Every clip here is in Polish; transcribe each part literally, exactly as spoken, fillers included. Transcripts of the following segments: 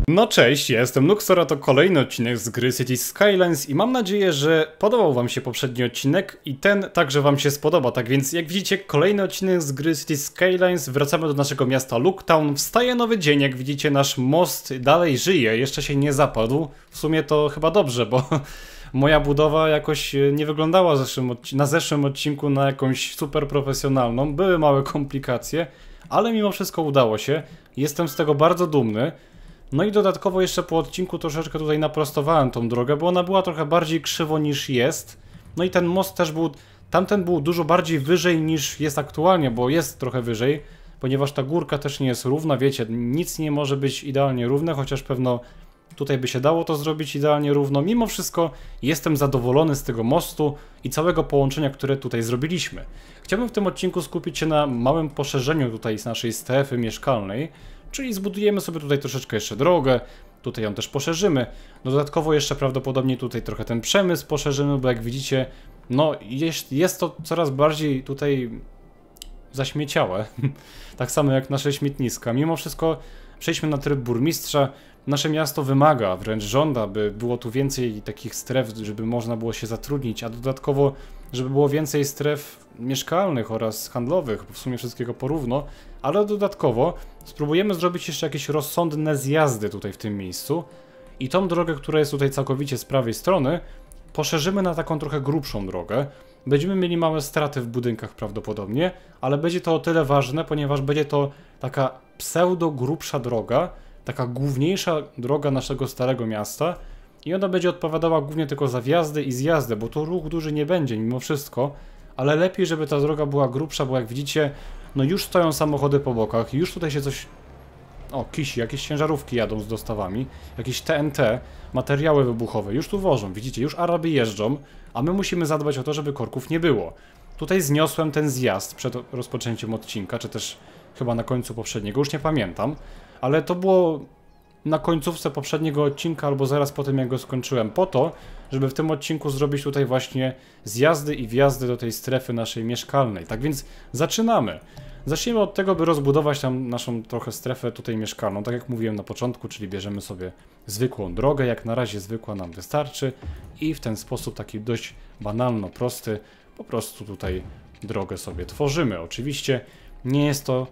No cześć, ja jestem Nuxor, a to kolejny odcinek z gry Cities Skylines i mam nadzieję, że podobał wam się poprzedni odcinek i ten także wam się spodoba. Tak więc jak widzicie, kolejny odcinek z gry Cities Skylines, wracamy do naszego miasta Looktown, wstaje nowy dzień, jak widzicie nasz most dalej żyje, jeszcze się nie zapadł. W sumie to chyba dobrze, bo moja budowa jakoś nie wyglądała zeszłym na zeszłym odcinku na jakąś super profesjonalną, były małe komplikacje, ale mimo wszystko udało się, jestem z tego bardzo dumny. No i dodatkowo jeszcze po odcinku troszeczkę tutaj naprostowałem tą drogę, bo ona była trochę bardziej krzywo niż jest. No i ten most też był, tamten był dużo bardziej wyżej niż jest aktualnie, bo jest trochę wyżej, ponieważ ta górka też nie jest równa, wiecie, nic nie może być idealnie równe, chociaż pewno tutaj by się dało to zrobić idealnie równo. Mimo wszystko jestem zadowolony z tego mostu i całego połączenia, które tutaj zrobiliśmy. Chciałbym w tym odcinku skupić się na małym poszerzeniu tutaj z naszej strefy mieszkalnej. Czyli zbudujemy sobie tutaj troszeczkę jeszcze drogę, tutaj ją też poszerzymy. Dodatkowo jeszcze prawdopodobnie tutaj trochę ten przemysł poszerzymy, bo jak widzicie, no jest, jest to coraz bardziej tutaj zaśmieciałe. Tak samo jak nasze śmietniska. Mimo wszystko przejdźmy na tryb burmistrza. Nasze miasto wymaga, wręcz żąda, by było tu więcej takich stref, żeby można było się zatrudnić, a dodatkowo, żeby było więcej stref mieszkalnych oraz handlowych, w sumie wszystkiego porówno, ale dodatkowo spróbujemy zrobić jeszcze jakieś rozsądne zjazdy tutaj w tym miejscu i tą drogę, która jest tutaj całkowicie z prawej strony, poszerzymy na taką trochę grubszą drogę. Będziemy mieli małe straty w budynkach prawdopodobnie, ale będzie to o tyle ważne, ponieważ będzie to taka pseudo grubsza droga, taka główniejsza droga naszego starego miasta i ona będzie odpowiadała głównie tylko za wjazdy i zjazdy, bo tu ruch duży nie będzie mimo wszystko, ale lepiej, żeby ta droga była grubsza, bo jak widzicie, no już stoją samochody po bokach, już tutaj się coś... O, kisi, jakieś ciężarówki jadą z dostawami, jakieś T N T, materiały wybuchowe, już tu wożą, widzicie, już Araby jeżdżą, a my musimy zadbać o to, żeby korków nie było. Tutaj zniosłem ten zjazd przed rozpoczęciem odcinka, czy też chyba na końcu poprzedniego, już nie pamiętam, ale to było na końcówce poprzedniego odcinka albo zaraz po tym, jak go skończyłem, po to, żeby w tym odcinku zrobić tutaj właśnie zjazdy i wjazdy do tej strefy naszej mieszkalnej. Tak więc zaczynamy. Zacznijmy od tego, by rozbudować tam naszą trochę strefę tutaj mieszkalną, tak jak mówiłem na początku, czyli bierzemy sobie zwykłą drogę, jak na razie zwykła nam wystarczy i w ten sposób taki dość banalno prosty, po prostu tutaj drogę sobie tworzymy. Oczywiście nie jest to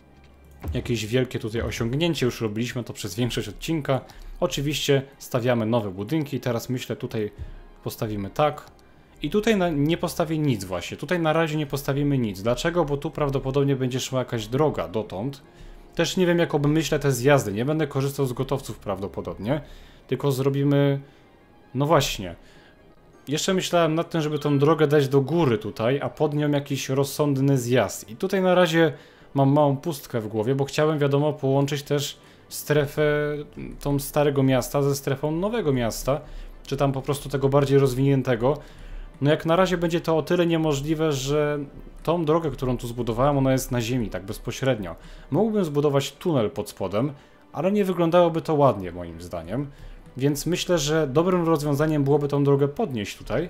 jakieś wielkie tutaj osiągnięcie, już robiliśmy to przez większość odcinka. Oczywiście stawiamy nowe budynki, teraz myślę tutaj postawimy tak. I tutaj na, nie postawię nic właśnie, tutaj na razie nie postawimy nic. Dlaczego? Bo tu prawdopodobnie będzie szła jakaś droga dotąd. Też nie wiem, jak obmyślę te zjazdy, nie będę korzystał z gotowców prawdopodobnie, tylko zrobimy... No właśnie. Jeszcze myślałem nad tym, żeby tą drogę dać do góry tutaj, a pod nią jakiś rozsądny zjazd. I tutaj na razie mam małą pustkę w głowie, bo chciałem, wiadomo, połączyć też strefę tą starego miasta ze strefą nowego miasta, czy tam po prostu tego bardziej rozwiniętego. No jak na razie będzie to o tyle niemożliwe, że tą drogę, którą tu zbudowałem, ona jest na ziemi, tak bezpośrednio. Mógłbym zbudować tunel pod spodem, ale nie wyglądałoby to ładnie moim zdaniem. Więc myślę, że dobrym rozwiązaniem byłoby tą drogę podnieść tutaj,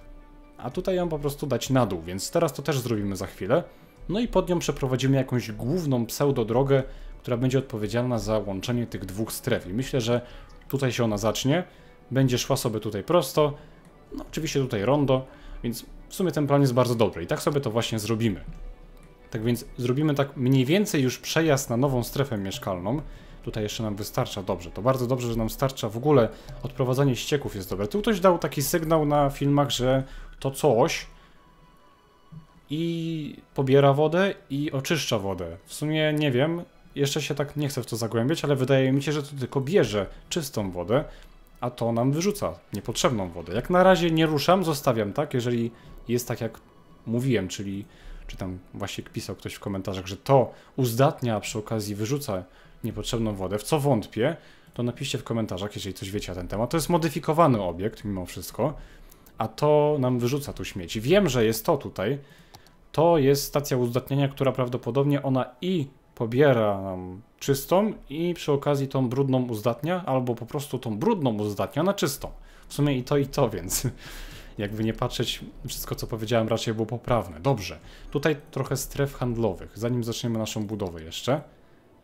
a tutaj ją po prostu dać na dół, więc teraz to też zrobimy za chwilę. No i pod nią przeprowadzimy jakąś główną pseudo-drogę, która będzie odpowiedzialna za łączenie tych dwóch stref. I myślę, że tutaj się ona zacznie, będzie szła sobie tutaj prosto, no oczywiście tutaj rondo, więc w sumie ten plan jest bardzo dobry i tak sobie to właśnie zrobimy. Tak więc zrobimy tak mniej więcej już przejazd na nową strefę mieszkalną. Tutaj jeszcze nam wystarcza, dobrze, to bardzo dobrze, że nam starcza w ogóle odprowadzanie ścieków jest dobre. Tu ktoś dał taki sygnał na filmach, że to coś i pobiera wodę i oczyszcza wodę. W sumie nie wiem, jeszcze się tak nie chcę w to zagłębiać, ale wydaje mi się, że to tylko bierze czystą wodę, a to nam wyrzuca niepotrzebną wodę. Jak na razie nie ruszam, zostawiam tak, jeżeli jest tak jak mówiłem, czyli czy tam właśnie pisał ktoś w komentarzach, że to uzdatnia, a przy okazji wyrzuca niepotrzebną wodę, w co wątpię, to napiszcie w komentarzach, jeżeli coś wiecie na ten temat. To jest modyfikowany obiekt mimo wszystko, a to nam wyrzuca tu śmieci. Wiem, że jest to tutaj, to jest stacja uzdatniania, która prawdopodobnie ona i pobiera nam czystą i przy okazji tą brudną uzdatnia, albo po prostu tą brudną uzdatnia na czystą. W sumie i to i to, więc jakby nie patrzeć, wszystko co powiedziałem raczej było poprawne. Dobrze, tutaj trochę stref handlowych, zanim zaczniemy naszą budowę jeszcze.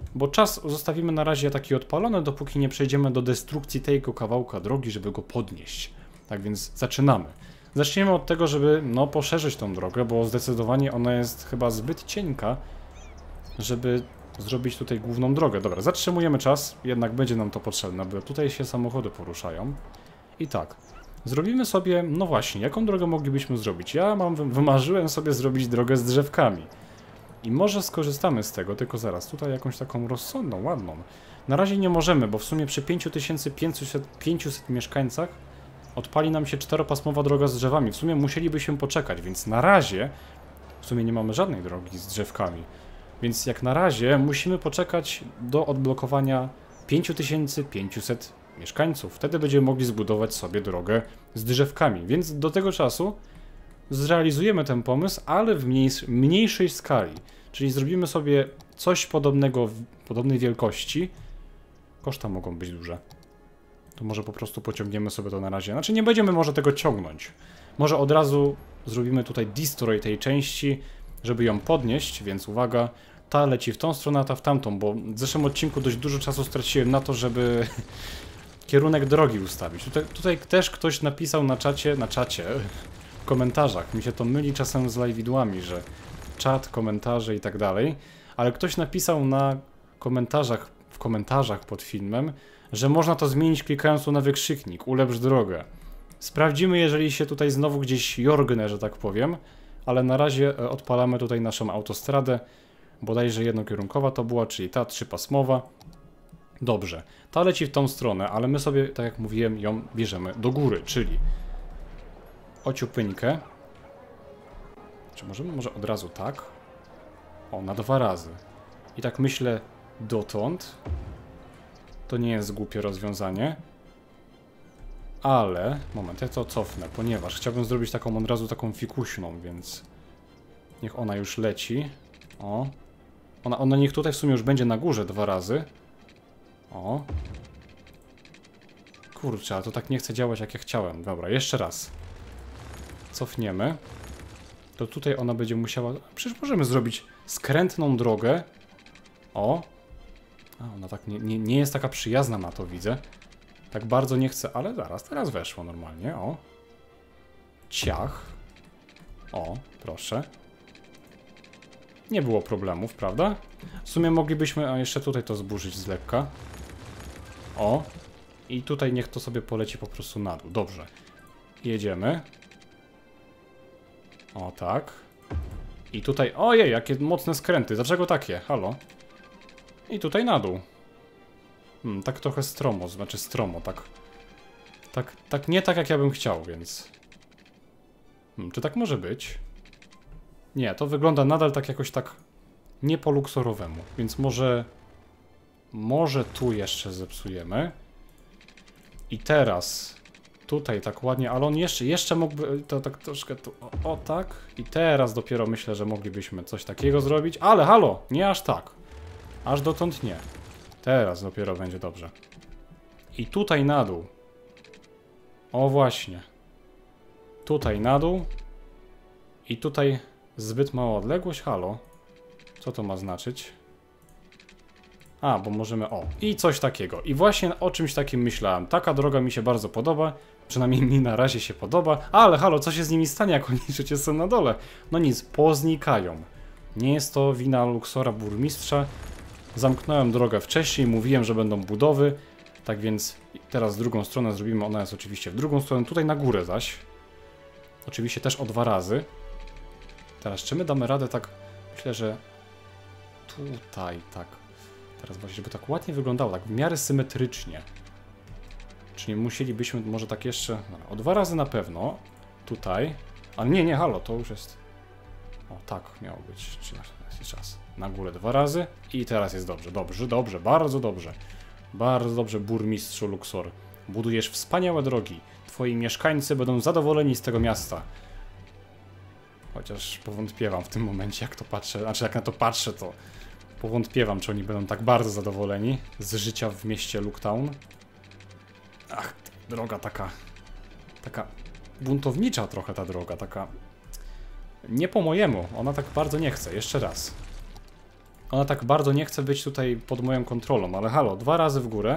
bo czas zostawimy na razie taki odpalony, dopóki nie przejdziemy do destrukcji tego kawałka drogi, żeby go podnieść. Tak więc zaczynamy. Zaczniemy od tego, żeby no poszerzyć tą drogę, bo zdecydowanie ona jest chyba zbyt cienka, żeby zrobić tutaj główną drogę. Dobra, zatrzymujemy czas, jednak będzie nam to potrzebne, bo tutaj się samochody poruszają. I tak, zrobimy sobie, no właśnie, jaką drogę moglibyśmy zrobić? Ja mam, wymarzyłem sobie zrobić drogę z drzewkami. I może skorzystamy z tego, tylko zaraz, tutaj jakąś taką rozsądną, ładną. Na razie nie możemy, bo w sumie przy pięć tysięcy pięciuset mieszkańcach odpali nam się czteropasmowa droga z drzewami. W sumie musielibyśmy poczekać, więc na razie w sumie nie mamy żadnej drogi z drzewkami. Więc jak na razie musimy poczekać do odblokowania pięć tysięcy pięciuset mieszkańców. Wtedy będziemy mogli zbudować sobie drogę z drzewkami. Więc do tego czasu zrealizujemy ten pomysł, ale w mniejsz mniejszej skali. Czyli zrobimy sobie coś podobnego, w podobnej wielkości. Koszta mogą być duże. To może po prostu pociągniemy sobie to na razie. Znaczy nie będziemy może tego ciągnąć. Może od razu zrobimy tutaj destroy tej części, żeby ją podnieść, więc uwaga, ta leci w tą stronę, a ta w tamtą, bo w zeszłym odcinku dość dużo czasu straciłem na to, żeby kierunek drogi ustawić. Tutaj, tutaj też ktoś napisał na czacie, na czacie, w komentarzach, mi się to myli czasem z live'idłami, że czat, komentarze i tak dalej, ale ktoś napisał na komentarzach, w komentarzach pod filmem, że można to zmienić klikając tu na wykrzyknik, ulepsz drogę. Sprawdzimy, jeżeli się tutaj znowu gdzieś jorgnę, że tak powiem, ale na razie odpalamy tutaj naszą autostradę, bodajże jednokierunkowa to była, czyli ta trzypasmowa. Dobrze, ta leci w tą stronę, ale my sobie, tak jak mówiłem, ją bierzemy do góry, czyli ociupyńkę. Czy możemy może od razu tak? O, na dwa razy. I tak myślę dotąd. To nie jest głupie rozwiązanie. Ale, moment, ja to cofnę, ponieważ chciałbym zrobić taką od razu taką fikuśną, więc niech ona już leci. O. Ona, ona niech tutaj w sumie już będzie na górze dwa razy. O. Kurczę, ale to tak nie chce działać jak ja chciałem. Dobra, jeszcze raz. Cofniemy. To tutaj ona będzie musiała... Przecież możemy zrobić skrętną drogę. O. A, ona tak nie, nie, nie jest taka przyjazna na to, widzę. Tak bardzo nie chcę, ale zaraz, teraz weszło normalnie, o. Ciach. O, proszę. Nie było problemów, prawda? W sumie moglibyśmy, a jeszcze tutaj to zburzyć z lekka. O. I tutaj niech to sobie poleci po prostu na dół. Dobrze. Jedziemy. O, tak. I tutaj, ojej, jakie mocne skręty. Dlaczego takie? Halo? I tutaj na dół. Hmm, tak trochę stromo, znaczy stromo, tak, tak, tak nie tak jak ja bym chciał, więc... Hmm, czy tak może być? Nie, to wygląda nadal tak jakoś tak nie po luksurowemu, więc może... Może tu jeszcze zepsujemy. I teraz tutaj tak ładnie, ale on jeszcze, jeszcze mógłby, to tak troszkę tu, o, o tak. I teraz dopiero myślę, że moglibyśmy coś takiego zrobić, ale halo, nie aż tak. Aż dotąd nie. Teraz dopiero będzie dobrze. I tutaj na dół. O właśnie. Tutaj na dół. I tutaj zbyt mała odległość. Halo. Co to ma znaczyć? A, bo możemy... O. I coś takiego. I właśnie o czymś takim myślałem. Taka droga mi się bardzo podoba. Przynajmniej mi na razie się podoba. Ale halo, co się z nimi stanie, jak oni przecież są na dole? No nic, poznikają. Nie jest to wina Luxora burmistrza. Zamknąłem drogę wcześniej, mówiłem, że będą budowy, tak więc teraz drugą stronę zrobimy, ona jest oczywiście w drugą stronę, tutaj na górę zaś. Oczywiście też o dwa razy. Teraz czy my damy radę tak, myślę, że tutaj tak, teraz właśnie, żeby tak ładnie wyglądało, tak w miarę symetrycznie. Czyli musielibyśmy może tak jeszcze, no, o dwa razy na pewno, tutaj, a nie, nie, halo, to już jest, o tak miało być, czy jest czas. Na górę dwa razy i teraz jest dobrze, dobrze, dobrze, bardzo dobrze. Bardzo dobrze, burmistrzu Luxor. Budujesz wspaniałe drogi. Twoi mieszkańcy będą zadowoleni z tego miasta. Chociaż powątpiewam w tym momencie, jak to patrzę, znaczy jak na to patrzę, to powątpiewam, czy oni będą tak bardzo zadowoleni z życia w mieście Looktown. Ach, droga taka, taka buntownicza trochę ta droga, taka nie po mojemu, ona tak bardzo nie chce, jeszcze raz. Ona tak bardzo nie chce być tutaj pod moją kontrolą, ale halo, dwa razy w górę.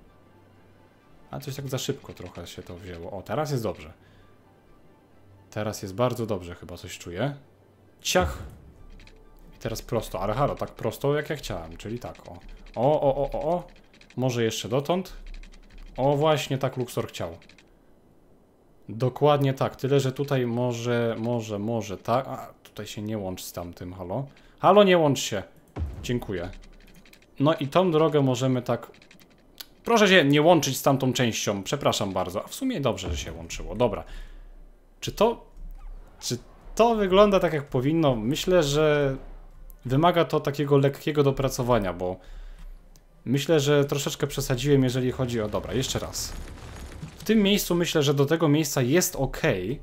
A coś tak za szybko trochę się to wzięło. O, teraz jest dobrze. Teraz jest bardzo dobrze, chyba coś czuję. Ciach! I teraz prosto, ale halo, tak prosto jak ja chciałem, czyli tak, o. O, o, o, o, o. Może jeszcze dotąd. O, właśnie tak Luxor chciał. Dokładnie tak, tyle, że tutaj może, może, może tak. A, tutaj się nie łącz z tamtym, halo. Halo, nie łącz się. Dziękuję. No i tą drogę możemy tak... Proszę się nie łączyć z tamtą częścią, przepraszam bardzo. A w sumie dobrze, że się łączyło, dobra. Czy to... Czy to wygląda tak, jak powinno? Myślę, że wymaga to takiego lekkiego dopracowania, bo myślę, że troszeczkę przesadziłem, jeżeli chodzi o... Dobra, jeszcze raz. W tym miejscu myślę, że do tego miejsca jest ok,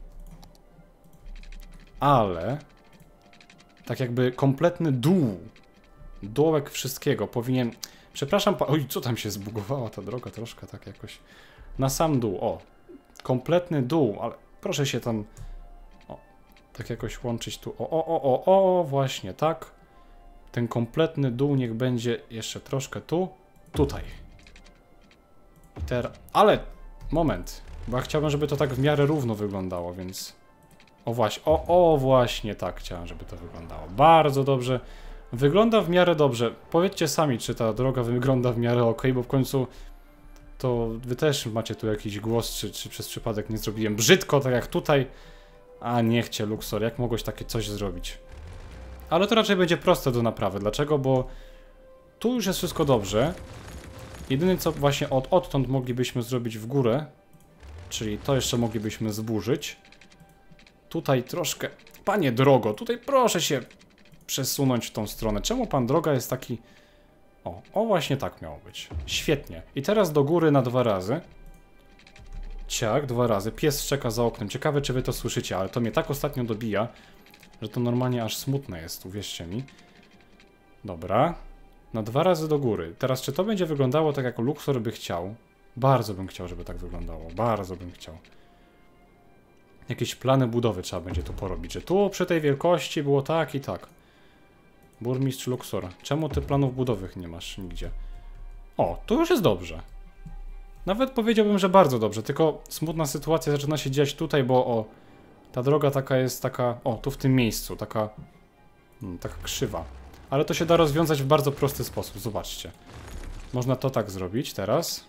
ale tak jakby kompletny dół, dołek wszystkiego powinien... Przepraszam, pa... Oj, co tam się zbugowała ta droga troszkę tak jakoś. Na sam dół, o. Kompletny dół, ale proszę się tam... O, tak jakoś łączyć tu. O, o, o, o, o, właśnie, tak. Ten kompletny dół niech będzie jeszcze troszkę tu, tutaj. I teraz... Ale... Moment, bo ja chciałbym, żeby to tak w miarę równo wyglądało, więc... O właśnie, o, o właśnie tak chciałem, żeby to wyglądało. Bardzo dobrze. Wygląda w miarę dobrze. Powiedzcie sami, czy ta droga wygląda w miarę ok, bo w końcu to wy też macie tu jakiś głos, czy, czy przez przypadek nie zrobiłem brzydko, tak jak tutaj. A niechcie, Luxor, jak mogłeś takie coś zrobić? Ale to raczej będzie proste do naprawy. Dlaczego? Bo tu już jest wszystko dobrze. Jedyne co właśnie od, odtąd moglibyśmy zrobić w górę, czyli to jeszcze moglibyśmy zburzyć. Tutaj troszkę... Panie drogo, tutaj proszę się przesunąć w tą stronę. Czemu pan droga jest taki... O, o właśnie tak miało być. Świetnie. I teraz do góry na dwa razy. Ciak, dwa razy. Pies szczeka za oknem. Ciekawe, czy wy to słyszycie, ale to mnie tak ostatnio dobija, że to normalnie aż smutne jest, uwierzcie mi. Dobra. Na dwa razy do góry. Teraz, czy to będzie wyglądało tak, jak Luxor by chciał? Bardzo bym chciał, żeby tak wyglądało. Bardzo bym chciał. Jakieś plany budowy trzeba będzie tu porobić, że tu przy tej wielkości było tak i tak. Burmistrz Luxor, czemu ty planów budowych nie masz nigdzie? O, tu już jest dobrze. Nawet powiedziałbym, że bardzo dobrze, tylko smutna sytuacja zaczyna się dziać tutaj, bo o, ta droga taka jest taka, o, tu w tym miejscu, taka, hmm, taka krzywa. Ale to się da rozwiązać w bardzo prosty sposób, zobaczcie. Można to tak zrobić teraz.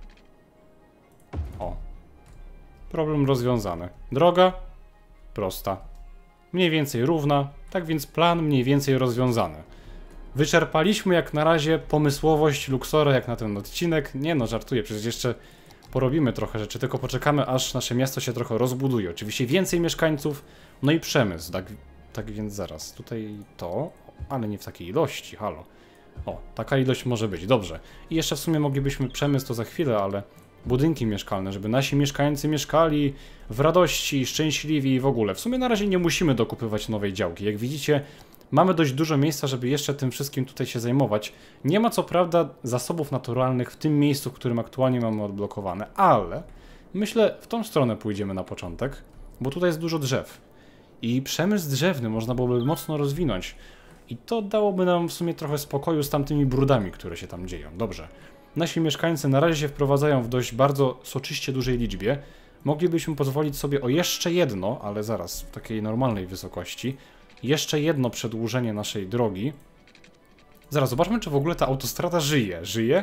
O. Problem rozwiązany. Droga prosta. Mniej więcej równa, tak więc plan mniej więcej rozwiązany. Wyczerpaliśmy jak na razie pomysłowość Luxora jak na ten odcinek. Nie no, żartuję, przecież jeszcze porobimy trochę rzeczy, tylko poczekamy aż nasze miasto się trochę rozbuduje. Oczywiście więcej mieszkańców, no i przemysł. Tak, tak więc zaraz, tutaj to, ale nie w takiej ilości, halo. O, taka ilość może być, dobrze. I jeszcze w sumie moglibyśmy przemysł to za chwilę, ale... Budynki mieszkalne, żeby nasi mieszkańcy mieszkali w radości, szczęśliwi i w ogóle. W sumie na razie nie musimy dokupywać nowej działki. Jak widzicie, mamy dość dużo miejsca, żeby jeszcze tym wszystkim tutaj się zajmować. Nie ma co prawda zasobów naturalnych w tym miejscu, w którym aktualnie mamy odblokowane, ale myślę, w tą stronę pójdziemy na początek, bo tutaj jest dużo drzew. I przemysł drzewny można byłoby mocno rozwinąć. I to dałoby nam w sumie trochę spokoju z tamtymi brudami, które się tam dzieją. Dobrze. Nasi mieszkańcy na razie się wprowadzają w dość bardzo soczyście dużej liczbie. Moglibyśmy pozwolić sobie o jeszcze jedno, ale zaraz w takiej normalnej wysokości, jeszcze jedno przedłużenie naszej drogi. Zaraz zobaczmy, czy w ogóle ta autostrada żyje. Żyje?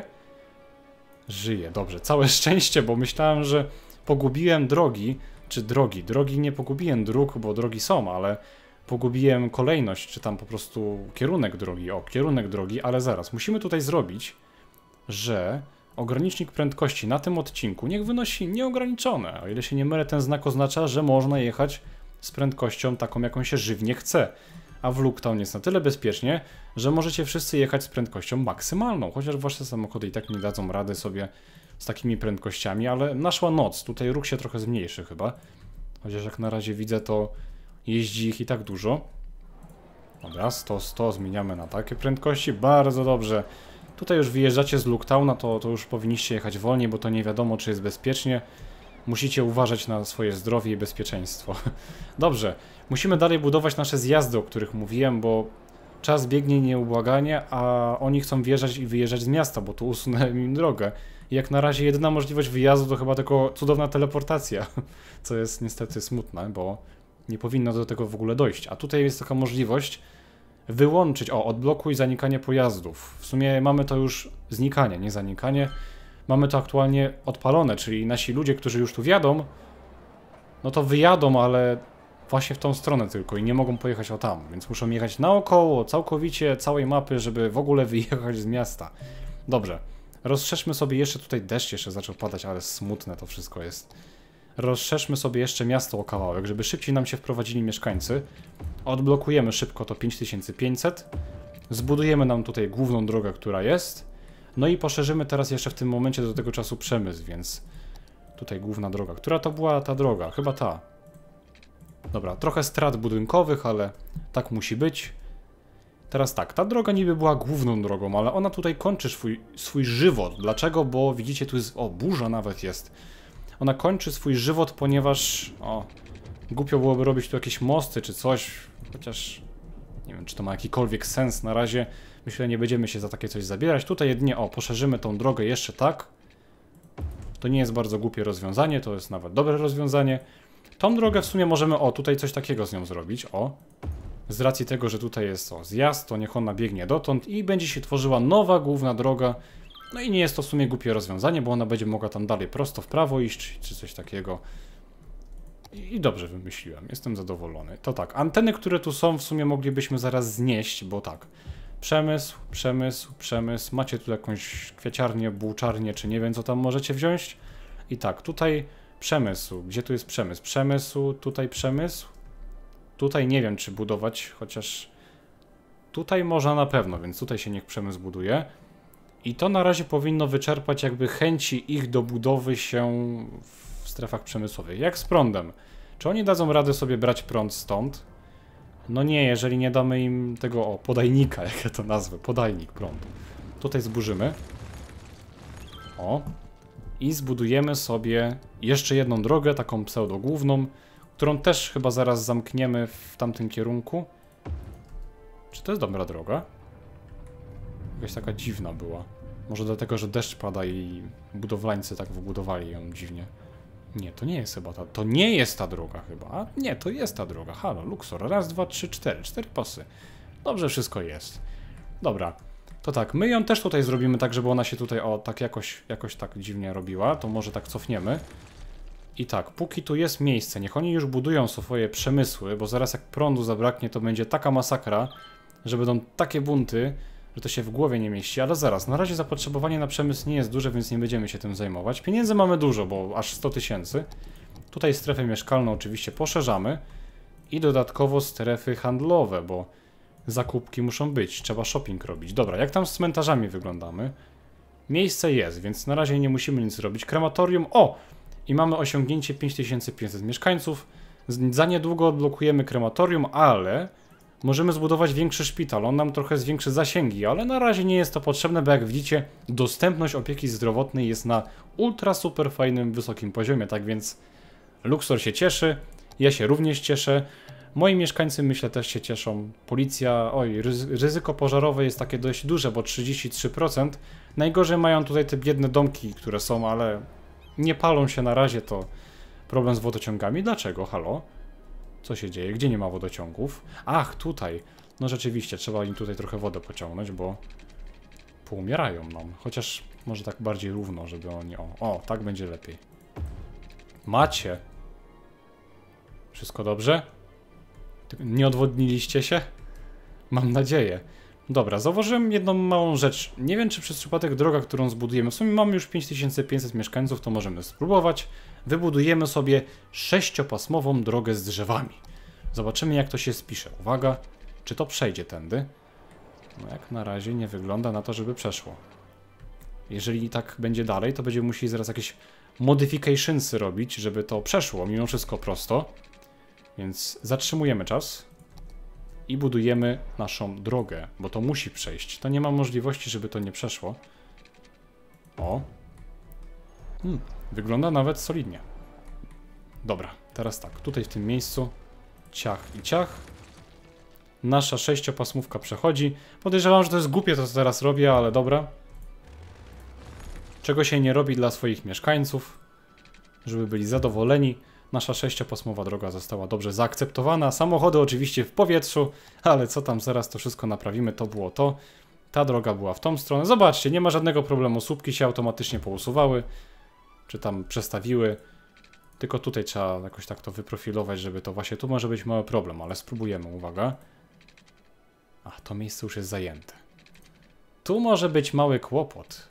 Żyje, dobrze. Całe szczęście, bo myślałem, że pogubiłem drogi, czy drogi. Drogi nie pogubiłem dróg, bo drogi są, ale pogubiłem kolejność, czy tam po prostu kierunek drogi. O, kierunek drogi, ale zaraz. Musimy tutaj zrobić, że ogranicznik prędkości na tym odcinku niech wynosi nieograniczone. O ile się nie mylę, ten znak oznacza, że można jechać z prędkością taką, jaką się żywnie chce. A w Looktown jest na tyle bezpiecznie, że możecie wszyscy jechać z prędkością maksymalną. Chociaż wasze samochody i tak nie dadzą rady sobie z takimi prędkościami, ale naszła noc. Tutaj ruch się trochę zmniejszy chyba. Chociaż jak na razie widzę, to jeździ ich i tak dużo. Dobra, sto, sto zmieniamy na takie prędkości. Bardzo dobrze. Tutaj już wyjeżdżacie z Looktowna, to, to już powinniście jechać wolniej, bo to nie wiadomo, czy jest bezpiecznie. Musicie uważać na swoje zdrowie i bezpieczeństwo. Dobrze, musimy dalej budować nasze zjazdy, o których mówiłem, bo czas biegnie nieubłaganie, a oni chcą wjeżdżać i wyjeżdżać z miasta, bo tu usunąłem im drogę. I jak na razie jedyna możliwość wyjazdu to chyba tylko cudowna teleportacja, co jest niestety smutne, bo nie powinno do tego w ogóle dojść. A tutaj jest taka możliwość wyłączyć, o, odblokuj zanikanie pojazdów. W sumie mamy to już znikanie, nie zanikanie. Mamy to aktualnie odpalone, czyli nasi ludzie, którzy już tu wjadą, no to wyjadą, ale właśnie w tą stronę tylko i nie mogą pojechać o tam, więc muszą jechać naokoło, całkowicie całej mapy, żeby w ogóle wyjechać z miasta. Dobrze, rozszerzmy sobie jeszcze, tutaj deszcz jeszcze zaczął padać, ale smutne to wszystko jest. Rozszerzmy sobie jeszcze miasto o kawałek, żeby szybciej nam się wprowadzili mieszkańcy. Odblokujemy szybko to pięć tysięcy pięćset. Zbudujemy nam tutaj główną drogę, która jest. No i poszerzymy teraz jeszcze w tym momencie do tego czasu przemysł, więc tutaj główna droga. Która to była ta droga? Chyba ta. Dobra, trochę strat budynkowych, ale tak musi być. Teraz tak, ta droga niby była główną drogą, ale ona tutaj kończy swój, swój żywot. Dlaczego? Bo widzicie, tu jest... O, burza nawet jest. Ona kończy swój żywot, ponieważ... O, głupio byłoby robić tu jakieś mosty czy coś, chociaż... Nie wiem, czy to ma jakikolwiek sens na razie. Myślę, nie będziemy się za takie coś zabierać. Tutaj jedynie, o, poszerzymy tą drogę jeszcze tak. To nie jest bardzo głupie rozwiązanie, to jest nawet dobre rozwiązanie. Tą drogę w sumie możemy, o, tutaj coś takiego z nią zrobić, o. Z racji tego, że tutaj jest, o, zjazd, to niech ona biegnie dotąd i będzie się tworzyła nowa główna droga. No i nie jest to w sumie głupie rozwiązanie, bo ona będzie mogła tam dalej prosto w prawo iść, czy coś takiego. I dobrze wymyśliłem, jestem zadowolony. To tak, anteny, które tu są, w sumie moglibyśmy zaraz znieść, bo tak. Przemysł, przemysł, przemysł. Macie tu jakąś kwiaciarnię, bułczarnię, czy nie wiem co tam możecie wziąć. I tak, tutaj przemysł. Gdzie tu jest przemysł? Przemysł, tutaj przemysł. Tutaj nie wiem czy budować, chociaż tutaj można na pewno, więc tutaj się niech przemysł buduje. I to na razie powinno wyczerpać jakby chęci ich do budowy się w strefach przemysłowych. Jak z prądem. Czy oni dadzą radę sobie brać prąd stąd? No nie, jeżeli nie damy im tego, o, podajnika, jak ja to nazwę, podajnik prądu. Tutaj zburzymy. O. I zbudujemy sobie jeszcze jedną drogę, taką pseudogłówną, którą też chyba zaraz zamkniemy w tamtym kierunku. Czy to jest dobra droga? Jakaś taka dziwna była. Może dlatego, że deszcz pada i budowlańcy tak wybudowali ją dziwnie. Nie, to nie jest chyba ta... To nie jest ta droga chyba. A nie, to jest ta droga. Halo, Luxor. Raz, dwa, trzy, cztery. Cztery pasy. Dobrze wszystko jest. Dobra. To tak, my ją też tutaj zrobimy tak, żeby ona się tutaj, o, tak jakoś, jakoś tak dziwnie robiła. To może tak cofniemy. I tak, póki tu jest miejsce, niech oni już budują swoje przemysły, bo zaraz jak prądu zabraknie, to będzie taka masakra, że będą takie bunty, że to się w głowie nie mieści, ale zaraz, na razie zapotrzebowanie na przemysł nie jest duże, więc nie będziemy się tym zajmować. Pieniędzy mamy dużo, bo aż sto tysięcy. Tutaj strefę mieszkalną oczywiście poszerzamy i dodatkowo strefy handlowe, bo zakupki muszą być, trzeba shopping robić. Dobra, jak tam z cmentarzami wyglądamy? Miejsce jest, więc na razie nie musimy nic robić. Krematorium, o! I mamy osiągnięcie pięć tysięcy pięćset mieszkańców. Za niedługo odblokujemy krematorium, ale możemy zbudować większy szpital. On nam trochę zwiększy zasięgi, ale na razie nie jest to potrzebne, bo jak widzicie, dostępność opieki zdrowotnej jest na ultra super fajnym, wysokim poziomie. Tak więc Luxor się cieszy, ja się również cieszę. Moi mieszkańcy, myślę, też się cieszą. Policja, oj, ryzyko pożarowe jest takie dość duże, bo trzydzieści trzy procent. Najgorzej mają tutaj te biedne domki, które są, ale nie palą się na razie, to problem z wodociągami. Dlaczego? Halo? Co się dzieje? Gdzie nie ma wodociągów? Ach, tutaj. No rzeczywiście, trzeba im tutaj trochę wodę pociągnąć, bo poumierają nam. Chociaż może tak bardziej równo, żeby oni... O, o, tak będzie lepiej. Macie. Wszystko dobrze? Nie odwodniliście się? Mam nadzieję. Dobra, zauważyłem jedną małą rzecz. Nie wiem, czy przez przypadek droga, którą zbudujemy, w sumie mamy już pięć tysięcy pięćset mieszkańców, to możemy spróbować. Wybudujemy sobie sześciopasmową drogę z drzewami. Zobaczymy, jak to się spisze. Uwaga, czy to przejdzie tędy? No jak na razie nie wygląda na to, żeby przeszło. Jeżeli tak będzie dalej, to będziemy musieli zaraz jakieś modificationsy robić, żeby to przeszło, mimo wszystko prosto. Więc zatrzymujemy czas i budujemy naszą drogę, bo to musi przejść. To nie ma możliwości, żeby to nie przeszło. O. Hmm, wygląda nawet solidnie. Dobra, teraz tak, tutaj w tym miejscu ciach i ciach. Nasza sześciopasmówka przechodzi. Podejrzewam, że to jest głupie to, co teraz robię, ale dobra. Czego się nie robi dla swoich mieszkańców, żeby byli zadowoleni. Nasza sześciopasmowa droga została dobrze zaakceptowana. Samochody oczywiście w powietrzu, ale co tam, zaraz to wszystko naprawimy, to było to. Ta droga była w tą stronę. Zobaczcie, nie ma żadnego problemu, słupki się automatycznie pousuwały, czy tam przestawiły. Tylko tutaj trzeba jakoś tak to wyprofilować, żeby to właśnie, tu może być mały problem, ale spróbujemy, uwaga. A, to miejsce już jest zajęte. Tu może być mały kłopot.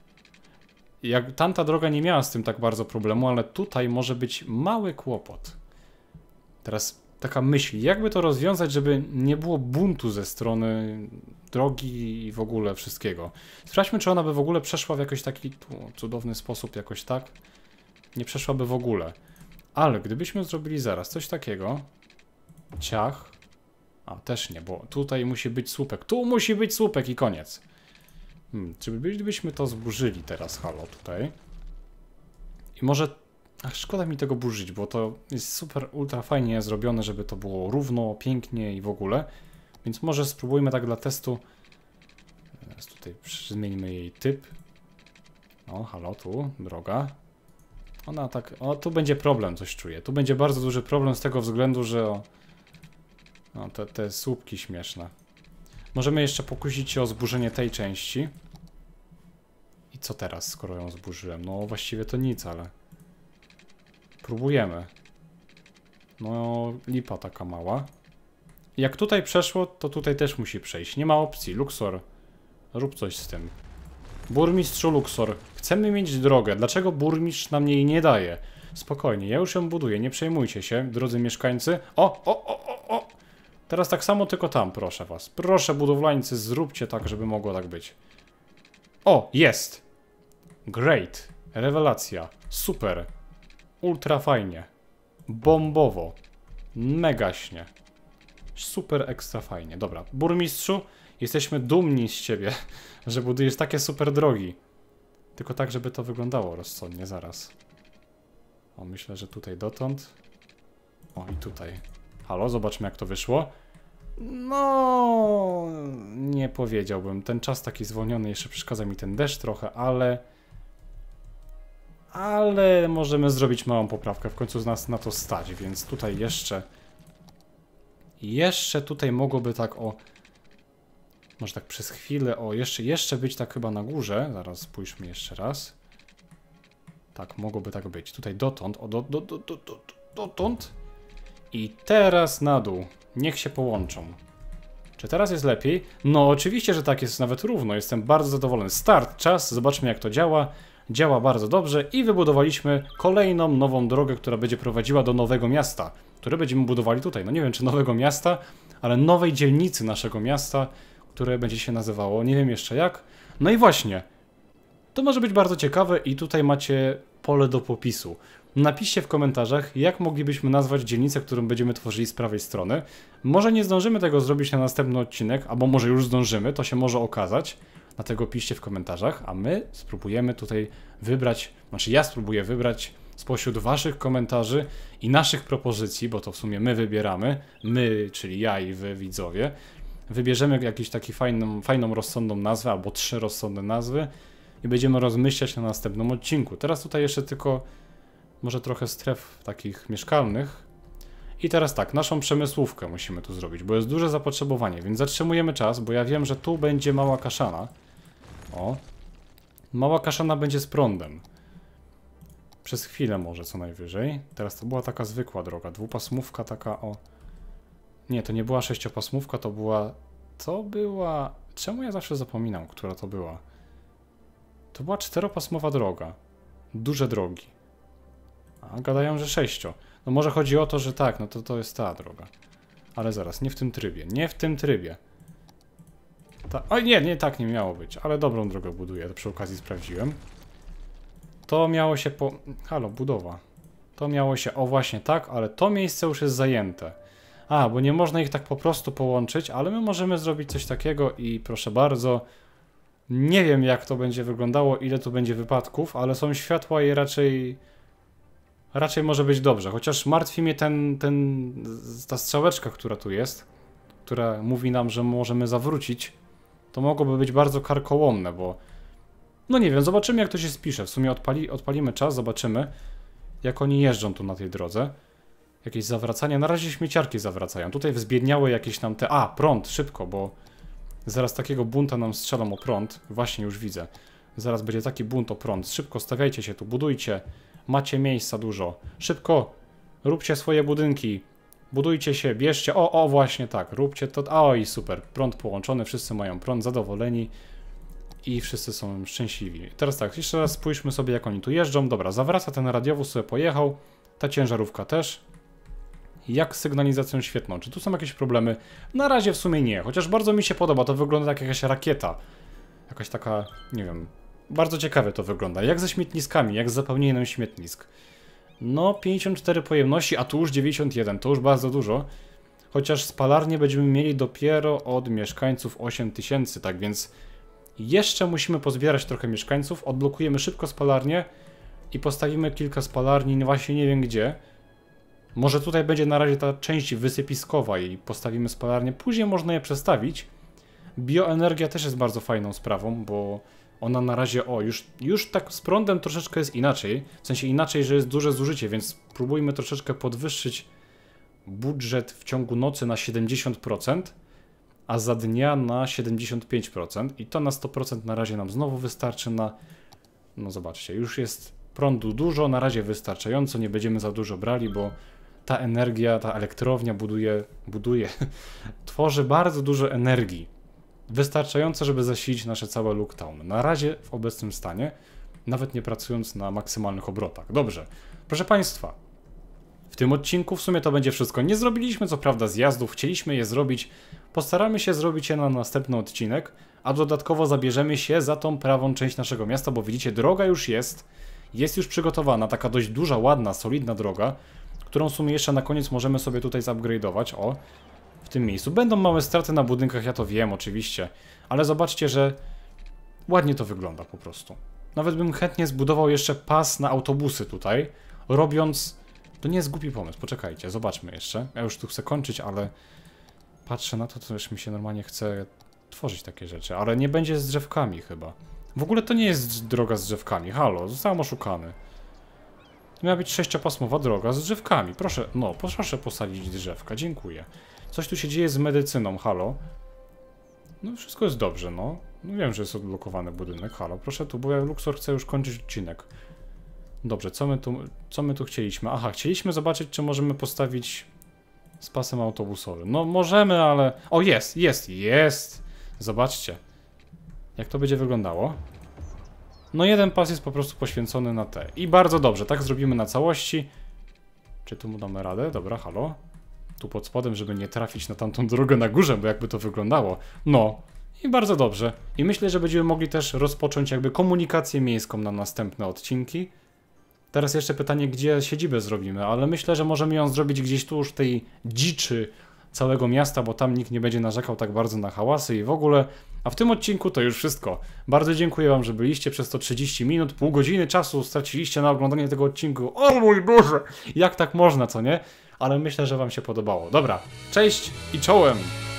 Jak tamta droga nie miała z tym tak bardzo problemu, ale tutaj może być mały kłopot. Teraz taka myśl, jakby to rozwiązać, żeby nie było buntu ze strony drogi i w ogóle wszystkiego. Sprawdźmy, czy ona by w ogóle przeszła w jakiś taki tu, cudowny sposób, jakoś tak. Nie przeszłaby w ogóle. Ale gdybyśmy zrobili zaraz coś takiego. Ciach. A, też nie, bo tutaj musi być słupek. Tu musi być słupek i koniec. Hmm, czy byśmy to zburzyli teraz, halo, tutaj? I może... Ach, szkoda mi tego burzyć, bo to jest super, ultra fajnie zrobione, żeby to było równo, pięknie i w ogóle. Więc może spróbujmy tak dla testu. Teraz tutaj zmienimy jej typ. O, halo, tu, droga. Ona tak... O, tu będzie problem, coś czuję. Tu będzie bardzo duży problem z tego względu, że... O, no, te, te słupki śmieszne. Możemy jeszcze pokusić się o zburzenie tej części. I co teraz, skoro ją zburzyłem? No właściwie to nic, ale... Próbujemy. No, lipa taka mała. Jak tutaj przeszło, to tutaj też musi przejść. Nie ma opcji. Luxor, rób coś z tym. Burmistrzu Luxor, chcemy mieć drogę. Dlaczego burmistrz nam jej nie daje? Spokojnie, ja już ją buduję, nie przejmujcie się, drodzy mieszkańcy. O, o, o, o, o! Teraz tak samo, tylko tam, proszę was. Proszę, budowlańcy, zróbcie tak, żeby mogło tak być. O, jest! Great. Rewelacja. Super. Ultra fajnie. Bombowo. Megaśnie. Super ekstra fajnie. Dobra, burmistrzu, jesteśmy dumni z ciebie, że budujesz takie super drogi. Tylko tak, żeby to wyglądało rozsądnie, zaraz. O, myślę, że tutaj dotąd. O, i tutaj. Halo, zobaczmy, jak to wyszło. No, nie powiedziałbym. Ten czas taki zwolniony, jeszcze przeszkadza mi ten deszcz trochę, ale... Ale możemy zrobić małą poprawkę. W końcu z nas na to stać, więc tutaj jeszcze... Jeszcze tutaj mogłoby tak o... Może tak przez chwilę, o jeszcze, jeszcze być tak chyba na górze. Zaraz spójrzmy jeszcze raz. Tak, mogłoby tak być. Tutaj dotąd, o do, do, do, do, do, dotąd. I teraz na dół. Niech się połączą. Czy teraz jest lepiej? No oczywiście, że tak, jest nawet równo. Jestem bardzo zadowolony. Start, czas, zobaczmy jak to działa. Działa bardzo dobrze i wybudowaliśmy kolejną nową drogę, która będzie prowadziła do nowego miasta, które będziemy budowali tutaj. No nie wiem, czy nowego miasta, ale nowej dzielnicy naszego miasta, które będzie się nazywało, nie wiem jeszcze jak. No i właśnie, to może być bardzo ciekawe i tutaj macie pole do popisu. Napiszcie w komentarzach, jak moglibyśmy nazwać dzielnicę, którą będziemy tworzyli z prawej strony. Może nie zdążymy tego zrobić na następny odcinek, albo może już zdążymy, to się może okazać. Dlatego piszcie w komentarzach, a my spróbujemy tutaj wybrać, znaczy ja spróbuję wybrać spośród waszych komentarzy i naszych propozycji, bo to w sumie my wybieramy, my, czyli ja i wy widzowie, wybierzemy jakąś taką fajną, fajną, rozsądną nazwę, albo trzy rozsądne nazwy i będziemy rozmyślać na następnym odcinku. Teraz tutaj jeszcze tylko może trochę stref takich mieszkalnych. I teraz tak, naszą przemysłówkę musimy tu zrobić, bo jest duże zapotrzebowanie, więc zatrzymujemy czas, bo ja wiem, że tu będzie mała kaszana. O, mała kaszana będzie z prądem. Przez chwilę może co najwyżej. Teraz to była taka zwykła droga, dwupasmówka taka o... Nie, to nie była sześciopasmówka, to była... To była... Czemu ja zawsze zapominam, która to była? To była czteropasmowa droga. Duże drogi. A gadają, że sześcio. No może chodzi o to, że tak, no to to jest ta droga. Ale zaraz, nie w tym trybie, nie w tym trybie. Ta... Oj, nie, nie, tak nie miało być, ale dobrą drogę buduję, to przy okazji sprawdziłem. To miało się po... Halo, budowa. To miało się, o właśnie tak, ale to miejsce już jest zajęte. A, bo nie można ich tak po prostu połączyć, ale my możemy zrobić coś takiego i proszę bardzo... Nie wiem jak to będzie wyglądało, ile tu będzie wypadków, ale są światła i raczej... Raczej może być dobrze, chociaż martwi mnie ten, ten, ta strzałeczka, która tu jest. która mówi nam, że możemy zawrócić, to mogłoby być bardzo karkołomne, bo no nie wiem, zobaczymy jak to się spisze. W sumie odpali, odpalimy czas, zobaczymy jak oni jeżdżą tu na tej drodze. Jakieś zawracania, na razie śmieciarki zawracają. Tutaj wzbiedniały jakieś nam te... A, prąd, szybko, bo zaraz takiego bunta nam strzelą o prąd. Właśnie już widzę. Zaraz będzie taki bunt o prąd. Szybko stawiajcie się tu, budujcie. Macie miejsca dużo. Szybko, róbcie swoje budynki. Budujcie się, bierzcie. O, o, właśnie tak, róbcie to. Oj, super, prąd połączony, wszyscy mają prąd, zadowoleni. I wszyscy są szczęśliwi. Teraz tak, jeszcze raz spójrzmy sobie jak oni tu jeżdżą. Dobra, zawraca ten radiowóz, sobie pojechał. Ta ciężarówka też. Jak z sygnalizacją świetną? Czy tu są jakieś problemy? Na razie w sumie nie, chociaż bardzo mi się podoba. To wygląda jak jakaś rakieta. Jakaś taka, nie wiem, bardzo ciekawe to wygląda. Jak ze śmietniskami, jak z zapełnieniem śmietnisk. No, pięćdziesiąt cztery pojemności, a tu już dziewięćdziesiąt jeden, to już bardzo dużo. Chociaż spalarnię będziemy mieli dopiero od mieszkańców osiem tysięcy, tak więc jeszcze musimy pozbierać trochę mieszkańców. Odblokujemy szybko spalarnię i postawimy kilka spalarni, właśnie nie wiem gdzie. Może tutaj będzie na razie ta część wysypiskowa i postawimy spalarnię, później można je przestawić. Bioenergia też jest bardzo fajną sprawą, bo ona na razie, o, już, już tak z prądem troszeczkę jest inaczej. W sensie inaczej, że jest duże zużycie, więc spróbujmy troszeczkę podwyższyć budżet w ciągu nocy na siedemdziesiąt procent, a za dnia na siedemdziesiąt pięć procent. I to na sto procent na razie nam znowu wystarczy na... No zobaczcie, już jest prądu dużo, na razie wystarczająco, nie będziemy za dużo brali, bo ta energia, ta elektrownia buduje, buduje, tworzy bardzo dużo energii. Wystarczająco, żeby zasilić nasze całe Looktown. Na razie w obecnym stanie, nawet nie pracując na maksymalnych obrotach. Dobrze, proszę Państwa, w tym odcinku w sumie to będzie wszystko. Nie zrobiliśmy co prawda zjazdów, chcieliśmy je zrobić. Postaramy się zrobić je na następny odcinek, a dodatkowo zabierzemy się za tą prawą część naszego miasta, bo widzicie, droga już jest, jest już przygotowana, taka dość duża, ładna, solidna droga, którą w sumie jeszcze na koniec możemy sobie tutaj zupgrade'ować, o, w tym miejscu. Będą małe straty na budynkach, ja to wiem oczywiście, ale zobaczcie, że ładnie to wygląda po prostu. Nawet bym chętnie zbudował jeszcze pas na autobusy tutaj, robiąc... To nie jest głupi pomysł, poczekajcie, zobaczmy jeszcze. Ja już tu chcę kończyć, ale patrzę na to, to już mi się normalnie chce tworzyć takie rzeczy, ale nie będzie z drzewkami chyba. W ogóle to nie jest droga z drzewkami, halo, zostałem oszukany. To miała być sześciopasmowa droga z drzewkami, proszę, no, proszę posadzić drzewka, dziękuję. Coś tu się dzieje z medycyną, halo. No wszystko jest dobrze, no. No wiem, że jest odblokowany budynek, halo, proszę tu, bo ja Luxor chcę już kończyć odcinek. Dobrze, co my tu, co my tu chcieliśmy? Aha, chcieliśmy zobaczyć, czy możemy postawić z pasem autobusowym. No możemy, ale... O, jest, jest, jest! Zobaczcie, jak to będzie wyglądało. No jeden pas jest po prostu poświęcony na te. I bardzo dobrze, tak zrobimy na całości. Czy tu mu damy radę? Dobra, halo. Tu pod spodem, żeby nie trafić na tamtą drogę na górze, bo jakby to wyglądało. No. I bardzo dobrze. I myślę, że będziemy mogli też rozpocząć jakby komunikację miejską na następne odcinki. Teraz jeszcze pytanie, gdzie siedzibę zrobimy, ale myślę, że możemy ją zrobić gdzieś tu już w tej dziczy całego miasta, bo tam nikt nie będzie narzekał tak bardzo na hałasy i w ogóle. A w tym odcinku to już wszystko. Bardzo dziękuję Wam, że byliście przez to trzydzieści minut, pół godziny czasu straciliście na oglądanie tego odcinku. O mój Boże! Jak tak można, co nie? Ale myślę, że Wam się podobało. Dobra, cześć i czołem!